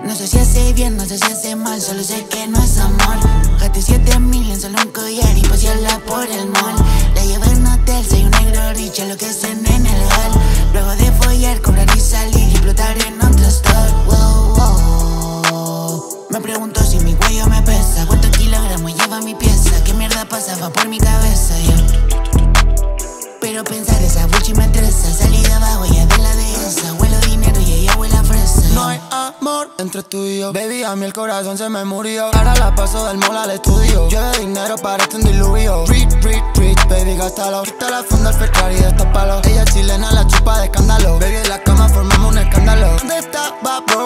No sé si hace bien, no sé si hace mal, solo sé que no es amor. Gasté 7.000 en solo un collar y pasearla por el mall. La llevé a un hotel, soy un negro rich, lo que hacen en el hall. Luego de follar, cobrar y salir y explotar en otro store. Wow, wow. Me pregunto si mi cuello me pesa, cuántos kilogramos lleva mi pieza, qué mierda pasaba por mi cabeza, Pero pensar esa bullshit me estresa. Salí de abajo, ella de la dehesa. Huelo dinero y ella huele a fresa. No hay amor entre tú y yo. Baby, a mí el corazón se me murió. Ahora la paso del mall al estudio. Lleve dinero para este diluvio. Rich, baby, gástalo. Quita la funda al Ferrari, destápalo. Ella es chilena, la chupa de escándalo. Baby, en la cama formamos un escándalo. ¿Dónde estaba bro?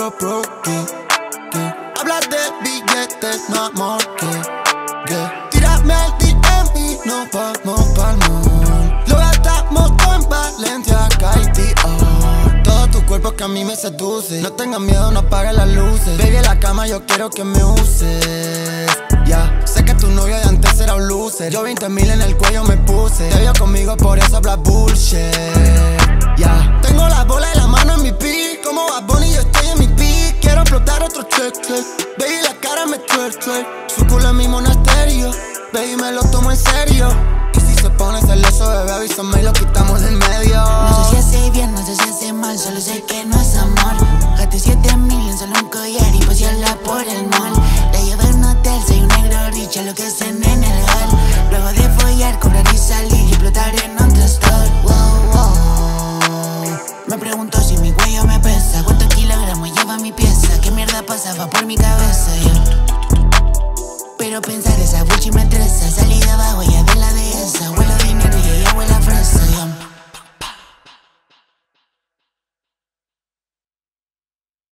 Hablas de billetes, no amor, Tírame al DM y nos vamos pa'l mall. Lo gastamos todo en Balenciaga y Dior. Todo tu cuerpo que a mí me seduce. No tengas miedo, no apagues las luces. Baby, en la cama yo quiero que me uses. Sé que tu novio de antes era un loser. Yo 20.000 en el cuello me puse. Te vio conmigo, por eso hablas bullshit. Tengo la bola y la mano en mi pick. Como Bad Bunny yo estoy en mi pick. Quiero explotar otro check. Baby, la cara me twerk. Su culo es mi monasterio. Baby, me lo tomo en serio. Y si se pone celoso, bebé, avísame y lo quitamos del medio. No sé si hace bien, no sé si hace mal, solo sé que no es amor. Gasté 7.000 en solo un collar y pasearla por el mall. La llevé a un hotel, soy un negro rich, lo que hacen en el hall. Luego de follar, cobrar y salir y explotar en otro store. Wow. Me pregunto si mi cuello me pesa, cuántos kilogramos lleva mi pieza, qué mierda pasaba por mi cabeza, Pero pensar esa bullshit me estresa. Salí de abajo, ella